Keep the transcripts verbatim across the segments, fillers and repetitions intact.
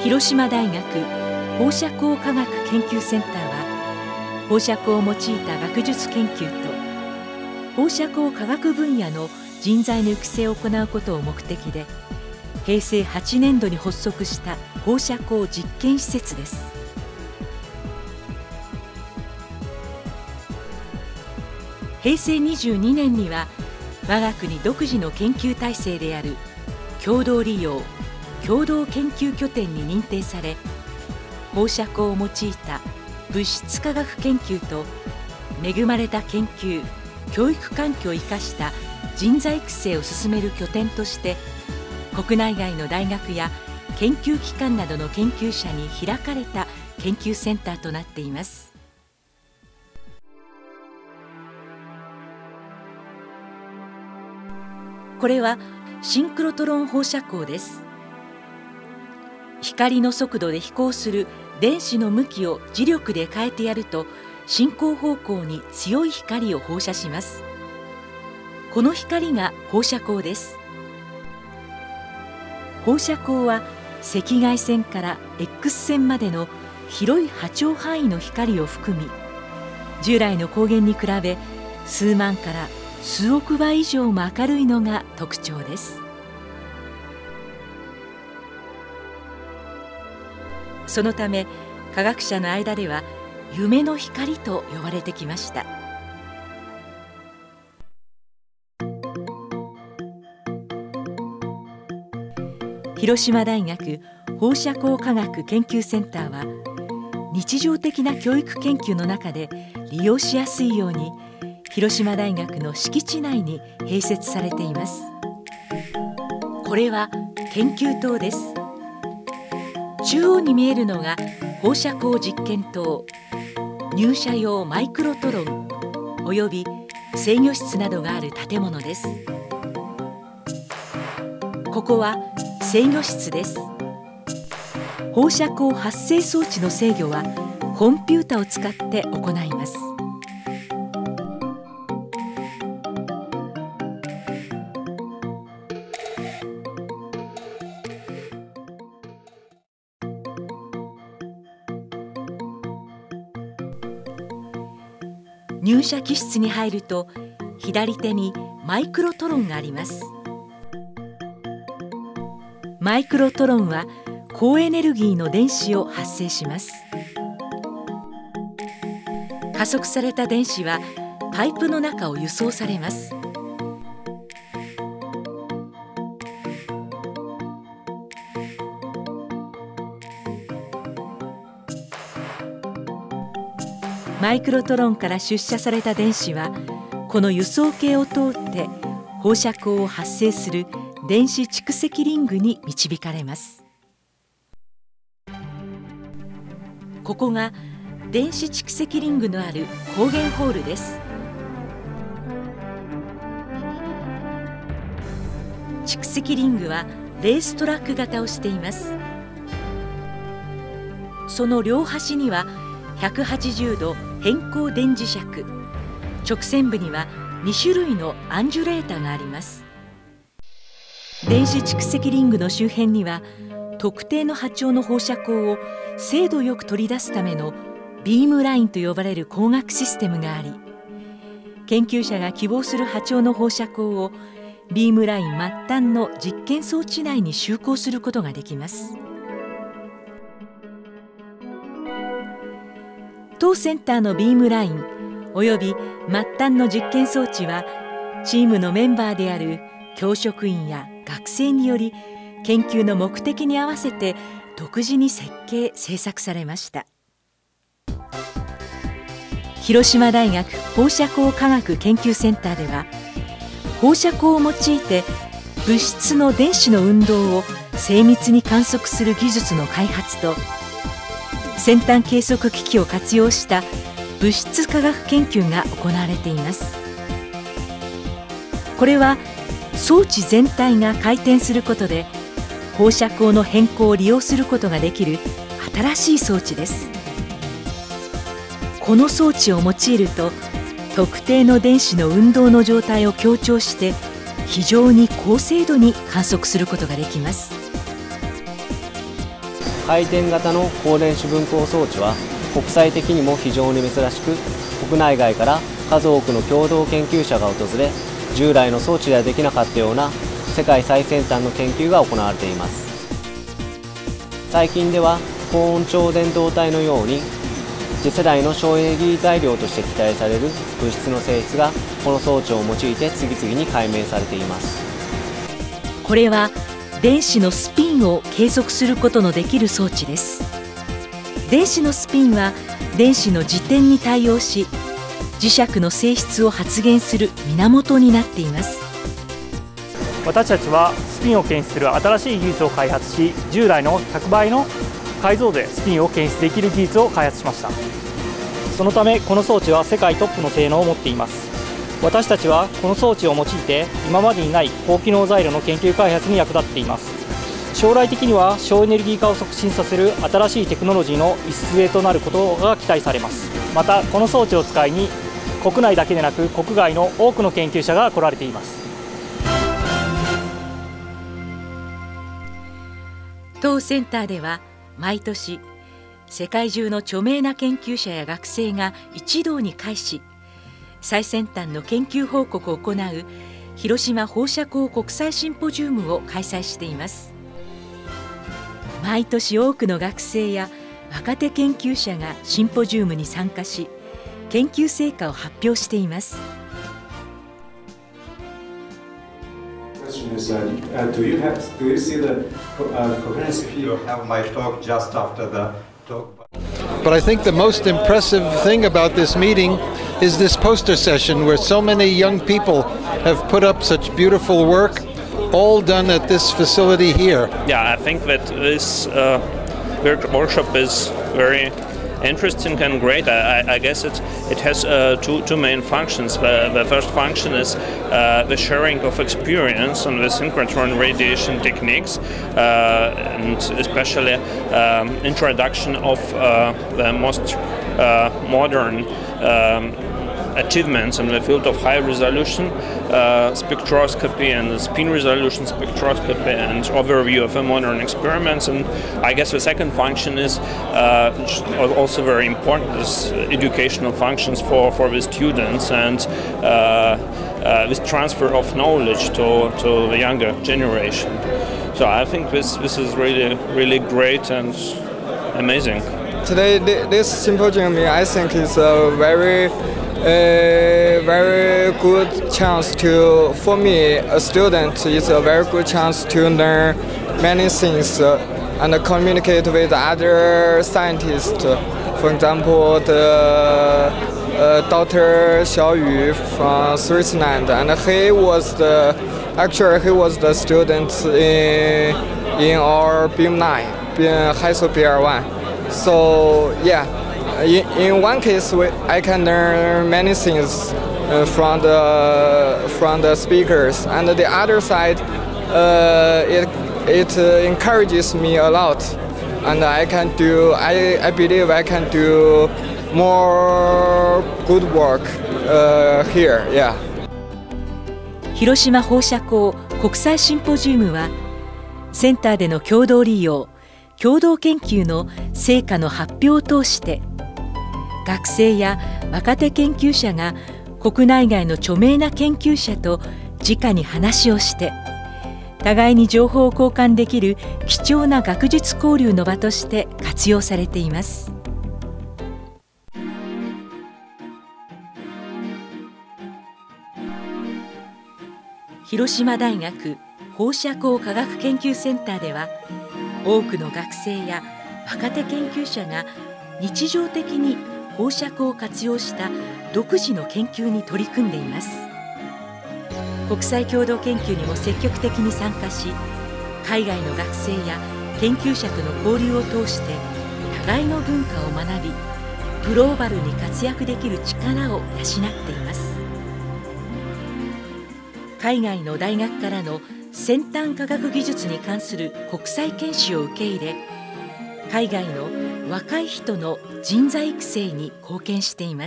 広島大学放射光科学研究センターは、放射光を用いた学術研究と放射光科学分野の人材の育成を行うことを目的で、へいせいはちねんどに発足した放射光実験施設です。へいせいにじゅうにねんには、我が国独自の研究体制である共同利用共同研究拠点に認定され、放射光を用いた物質化学研究と恵まれた研究教育環境を生かした人材育成を進める拠点として、国内外の大学や研究機関などの研究者に開かれた研究センターとなっています。これはシンクロトロン放射光です。光の速度で飛行する電子の向きを磁力で変えてやると、進行方向に強い光を放射します。この光が放射光です。放射光は赤外線から X 線までの広い波長範囲の光を含み、従来の光源に比べ数万から数億倍以上も明るいのが特徴です。そのため科学者の間では夢の光と呼ばれてきました。広島大学放射光科学研究センターは、日常的な教育研究の中で利用しやすいように、広島大学の敷地内に併設されています。これは研究棟です。中央に見えるのが放射光実験棟、入射用マイクロトロンおよび制御室などがある建物です。ここは制御室です。放射光発生装置の制御はコンピュータを使って行います。入射機室に入ると、左手にマイクロトロンがあります。マイクロトロンは高エネルギーの電子を発生します。加速された電子はパイプの中を輸送されます。マイクロトロンから出射された電子は、この輸送系を通って放射光を発生する電子蓄積リングに導かれます。ここが電子蓄積リングのある光源ホールです。蓄積リングはレーストラック型をしています。その両端にはひゃくはちじゅうど変更電磁石、直線部にはにしゅるいのアンジュレータがあります。電子蓄積リングの周辺には、特定の波長の放射光を精度よく取り出すためのビームラインと呼ばれる光学システムがあり、研究者が希望する波長の放射光をビームライン末端の実験装置内に就航することができます。当センターのビームラインおよび末端の実験装置は、チームのメンバーである教職員や学生により研究の目的に合わせて独自に設計・製作されました。広島大学放射光科学研究センターでは、放射光を用いて物質の電子の運動を精密に観測する技術の開発と、先端計測機器を活用した物質化学研究が行われています。これは装置全体が回転することで放射光の変更を利用することができる新しい装置です。この装置を用いると、特定の電子の運動の状態を強調して非常に高精度に観測することができます。 回転型の光電子分光装置は国際的にも非常に珍しく、国内外から数多くの共同研究者が訪れ、従来の装置ではできなかったような世界最先端の研究が行われています。最近では高温超伝導体のように次世代の省エネルギー材料として期待される物質の性質がこの装置を用いて次々に解明されています。 これは電子のスピンを計測することのできる装置です。電子のスピンは電子の自転に対応し、磁石の性質を発現する源になっています。 私たちはスピンを検出する新しい技術を開発し、従来のひゃくばいの解像度でスピンを検出できる技術を開発しました。そのためこの装置は世界トップの性能を持っています。私たちはこの装置を用いて今までにない高機能材料の研究開発に役立っています。将来的には省エネルギー化を促進させる新しいテクノロジーの礎となることが期待されます。またこの装置を使いに国内だけでなく国外の多くの研究者が来られています。 当センターでは毎年世界中の著名な研究者や学生が一堂に会し、最先端の研究報告を行う広島放射光国際シンポジウムを開催しています。毎年多くの学生や若手研究者がシンポジウムに参加し、研究成果を発表しています。 But I think the most impressive thing about this meeting is this poster session where so many young people have put up such beautiful work, all done at this facility here. Yeah, I think that this uh, workshop is very interesting and great. I, I guess it it has uh, two two main functions. The, the first function is uh, the sharing of experience on the synchrotron radiation techniques, uh, and especially um, introduction of uh, the most uh, modern um, achievements in the field of high resolution uh, spectroscopy and spin resolution spectroscopy, and overview of the modern experiments. And I guess the second function is uh, also very important, is educational functions for, for the students, and uh, uh, this transfer of knowledge to, to the younger generation. So I think this, this is really, really great and amazing. Today, this symposium, I think, is a very a very good chance to, for me, a student, is a very good chance to learn many things uh, and communicate with other scientists. For example, the uh, Doctor Xiao Yu from Switzerland, and he was the actually he was the student in in our beam nine, HISO B R one. So yeah. In, in one case, we, I can learn many things uh, from the from the speakers, and the other side, uh, it it uh, encourages me a lot, and I can do. I, I believe I can do more good work uh, here. Yeah. 広島放射光国際シンポジウムはセンターでの共同利用、共同研究の成果の発表を通して、学生や若手研究者が国内外の著名な研究者と直に話をして、互いに情報を交換できる貴重な学術交流の場として活用されています。広島大学放射光科学研究センターでは、多くの学生や若手研究者が日常的に放射光を活用した独自の研究に取り組んでいます。国際共同研究にも積極的に参加し、海外の学生や研究者との交流を通して互いの文化を学び、グローバルに活躍できる力を養っています。海外の大学からの先端科学技術に関する国際研修を受け入れ、海外の若い人の人材育成に貢献しています。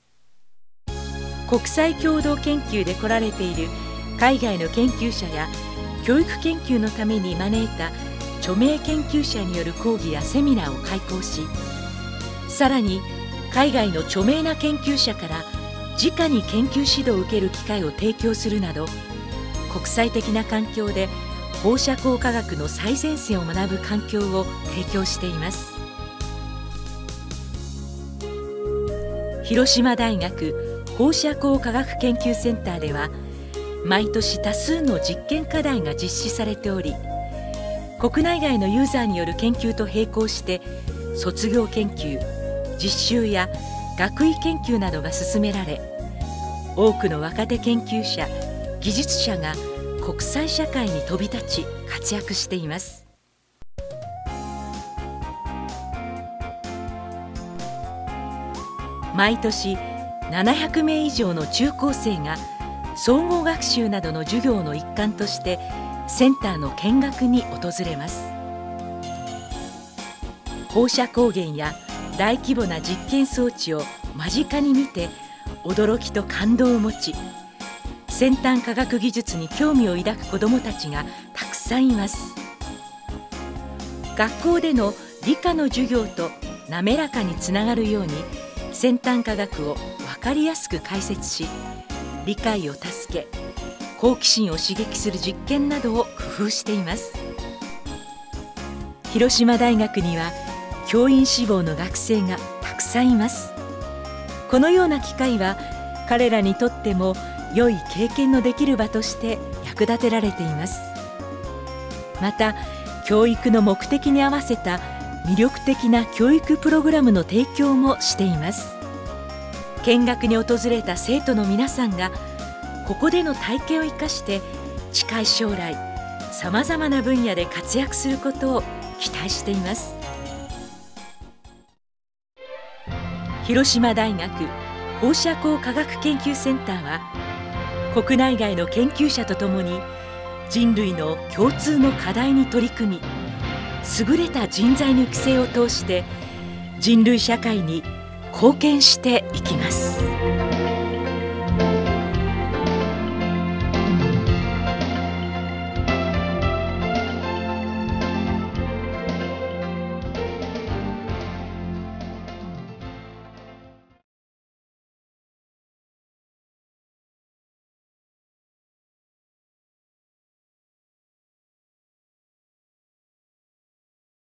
国際共同研究で来られている海外の研究者や教育研究のために招いた著名研究者による講義やセミナーを開講し、さらに海外の著名な研究者から直に研究指導を受ける機会を提供するなど、国際的な環境で放射光化学の最前線を学ぶ環境を提供しています。広島大学放射光化学研究センターでは、毎年多数の実験課題が実施されており、国内外のユーザーによる研究と並行して卒業研究、実習や学位研究などが進められ、多くの若手研究者、技術者が国際社会に飛び立ち活躍しています。毎年ななひゃくめい以上の中高生が総合学習などの授業の一環としてセンターの見学に訪れます。放射光源や大規模な実験装置を間近に見て驚きと感動を持ち、先端科学技術に興味を抱く子どもたちがたくさんいます。学校での理科の授業と滑らかにつながるように、先端科学を分かりやすく解説し、理解を助け、好奇心を刺激する実験などを工夫しています。広島大学には教員志望の学生がたくさんいます。このような機会は彼らにとっても良い経験のできる場として役立てられています。また、教育の目的に合わせた魅力的な教育プログラムの提供もしています。見学に訪れた生徒の皆さんがここでの体験を生かして近い将来さまざまな分野で活躍することを期待しています。広島大学放射光化学研究センターは、国内外の研究者とともに人類の共通の課題に取り組み、優れた人材の育成を通して人類社会に貢献していきます。